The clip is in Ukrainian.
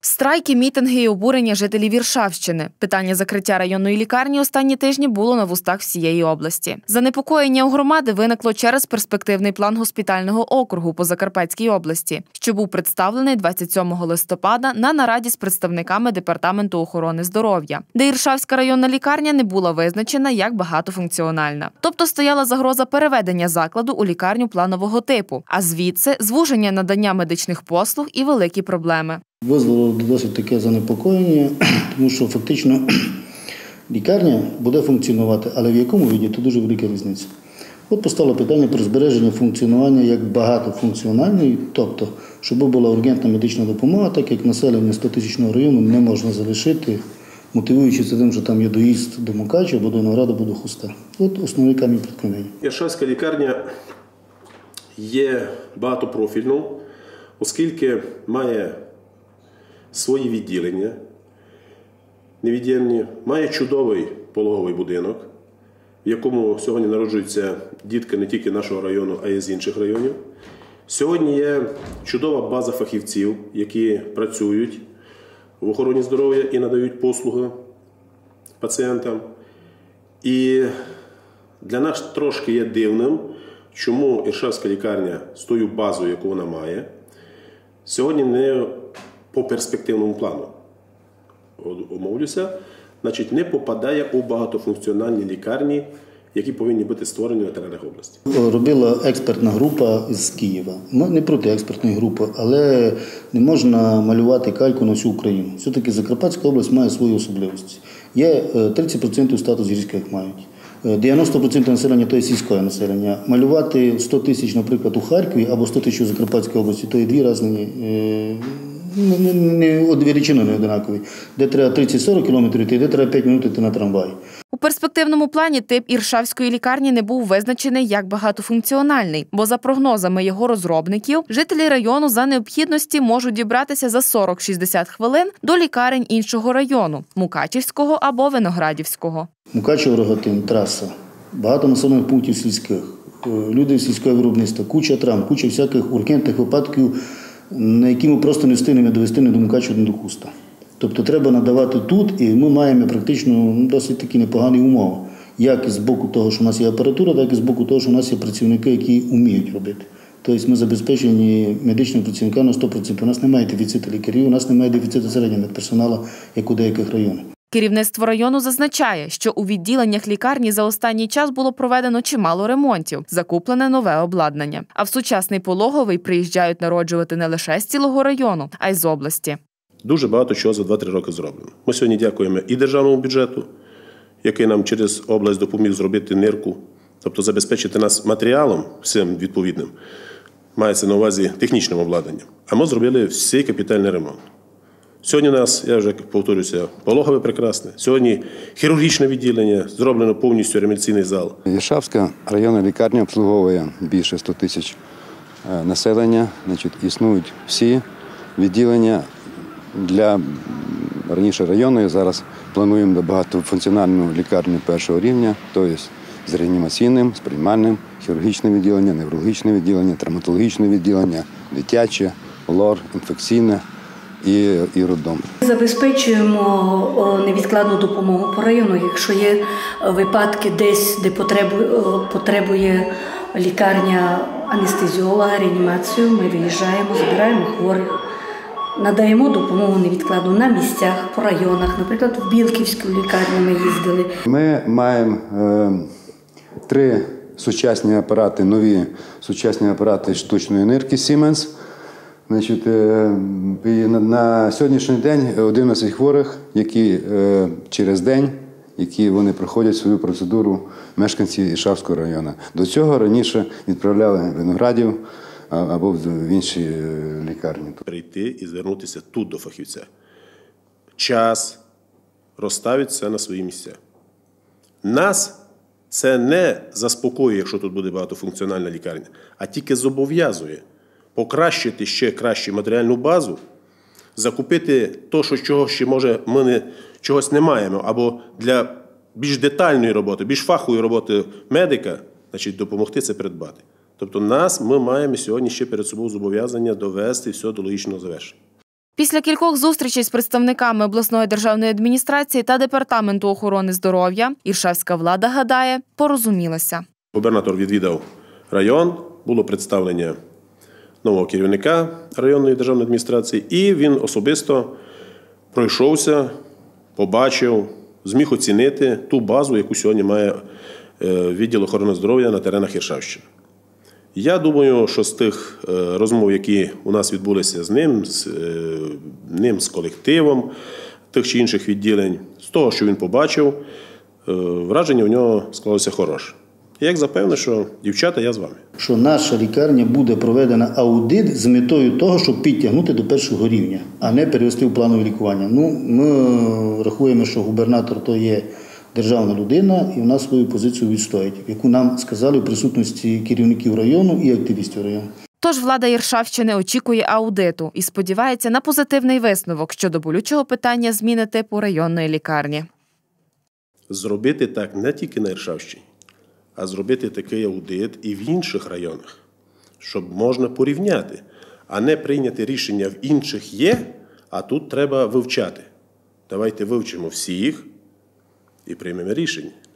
Страйки, мітинги і обурення жителів Іршавщини. Питання закриття районної лікарні останні тижні було на вустах всієї області. Занепокоєння у громади виникло через перспективний план госпітального округу по Закарпатській області, що був представлений 27 листопада на нараді з представниками Департаменту охорони здоров'я, де Іршавська районна лікарня не була визначена як багатофункціональна. Тобто стояла загроза переведення закладу у лікарню планового типу, а звідси звуження надання медичних послуг і великі проблеми. Визвало досить таке занепокоєння, тому що фактично лікарня буде функціонувати, але в якому виді – це дуже велика різниця. От постало питання про збереження функціонування як багатофункціональної, тобто, щоб була ургентна медична допомога, так як населення 100-тисячного району не можна залишити, мотивуючи це тим, що там є доїзд до Мукачева або до Винограда, або до Хуста. От основний камінь преткновення. Іршавська лікарня є багатопрофільною, оскільки має свої відділення, невід'ємні, має чудовий пологовий будинок, в якому сьогодні народжуються дітки не тільки нашого району, а й з інших районів. Сьогодні є чудова база фахівців, які працюють в охороні здоров'я і надають послуги пацієнтам. І для нас трошки є дивним, чому Іршавська лікарня з тою базою, яку вона має, сьогодні не по перспективному плану, умовлюся, значить, не попадає у багатофункціональні лікарні, які повинні бути створені на теренах області. Робила експертна група з Києва. Ми не проти експертної групи, але не можна малювати кальку на всю Україну. Все-таки Закарпатська область має свої особливості. Є 30% статус гірських мають. 90% населення – то є сільське населення. Малювати 100 тисяч, наприклад, у Харкові або 100 тисяч у Закарпатській області – то є дві різні, величини не однакові. Де треба 30-40 кілометрів йти, де треба 5 хвилин йти на трамваї. У перспективному плані тип Іршавської лікарні не був визначений як багатофункціональний, бо за прогнозами його розробників, жителі району за необхідності можуть дібратися за 40-60 хвилин до лікарень іншого району – Мукачівського або Виноградівського. Мукачево-Рогатин, траса, багато населених пунктів сільських, люди сільського виробництва, куча травм, куча всяких ургентних випадків, на які ми просто не встигнемо довести ні до Мукачева, ні до Хуста. Тобто треба надавати тут, і ми маємо практично досить такі непогані умови. Як з боку того, що в нас є апаратура, так і з боку того, що в нас є працівники, які вміють робити. Тобто ми забезпечені медичними працівниками на 100%. У нас немає дефіциту лікарів, у нас немає дефіциту середнього медперсоналу, як у деяких районах. Керівництво району зазначає, що у відділеннях лікарні за останній час було проведено чимало ремонтів, закуплене нове обладнання. А в сучасний пологовий приїжджають народжувати не лише з цілого району, а й з області. Дуже багато чого за 2-3 роки зроблено. Ми сьогодні дякуємо і державному бюджету, який нам через область допоміг зробити нирку, тобто забезпечити нас матеріалом всім відповідним, мається на увазі технічним обладнанням. А ми зробили всій капітальний ремонт. Сьогодні у нас, я вже повторюся, пологове прекрасне. Сьогодні хірургічне відділення, зроблено повністю реанімаційний зал. Іршавська районна лікарня обслуговує більше 100 тисяч населення. Існують всі відділення для раніше районної. Зараз плануємо до багатофункціональну лікарню першого рівня, тобто з реанімаційним, з приймальним, хірургічне відділення, неврологічне відділення, травматологічне відділення, дитяче, лор, інфекційне і роддом. Забезпечуємо невідкладну допомогу по району. Якщо є випадки десь, де потребує лікарня анестезіолога, реанімацію, ми виїжджаємо, збираємо хворих, надаємо допомогу невідкладну на місцях, по районах. Наприклад, в Білківську лікарню ми їздили. Ми маємо 3 сучасні апарати, нові сучасні апарати штучної нирки Siemens. На сьогоднішній день 11 хворих, які через день, які вони проходять свою процедуру мешканці Іршавського району. До цього раніше відправляли в Виноградів або в інші лікарні. Прийти і звернутися тут до фахівця. Час розставить все на свої місця. Нас це не заспокоює, якщо тут буде багатофункціональна лікарня, а тільки зобов'язує покращити ще краще матеріальну базу, закупити те, що чого ще, може, ми чогось не маємо, або для більш детальної роботи, більш фахової роботи медика, значить, допомогти це придбати. Тобто ми маємо сьогодні ще перед собою зобов'язання довести все до логічного завершення. Після кількох зустрічей з представниками обласної державної адміністрації та Департаменту охорони здоров'я іршавська влада, гадає, порозумілася. Губернатор відвідав район, було представлення нового керівника районної державної адміністрації, і він особисто пройшовся, побачив, зміг оцінити ту базу, яку сьогодні має відділ охорони здоров'я на теренах Іршавщини. Я думаю, що з тих розмов, які у нас відбулися з ним, з колективом тих чи інших відділень, з того, що він побачив, враження у нього склалося хороше. І як запевнив, що дівчата, я з вами. Що наша лікарня буде проведена аудит з метою того, щоб підтягнути до першого рівня, а не перевести в планове лікування. Ми рахуємо, що губернатор то є державна людина і вона свою позицію відстоїть, яку нам сказали в присутності керівників району і активістів району. Тож влада Іршавщини очікує аудиту і сподівається на позитивний висновок щодо болючого питання зміни типу районної лікарні. Зробити так не тільки на Іршавщині, а зробити такий аудит і в інших районах, щоб можна порівняти, а не прийняти рішення в інших є, а тут треба вивчати. Давайте вивчимо всіх і приймемо рішення.